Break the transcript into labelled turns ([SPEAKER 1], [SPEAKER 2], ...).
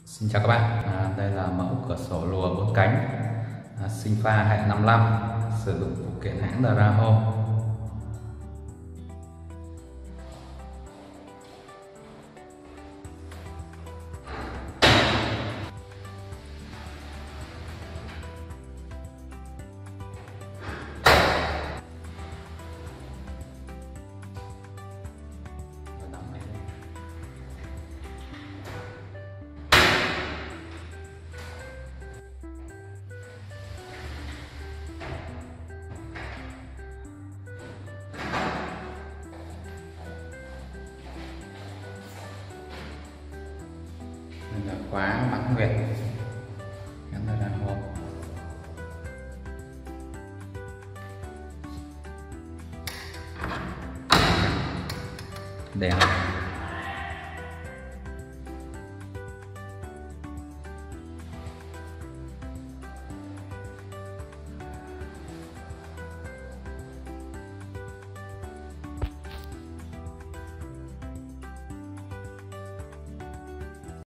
[SPEAKER 1] Xin chào các bạn, đây là mẫu cửa sổ lùa 4 cánh Sinh-Pha hệ 55 sử dụng phụ kiện hãng The Ra Home. Đây là khóa mãn nguyệt gắn The Ra Home. Đèn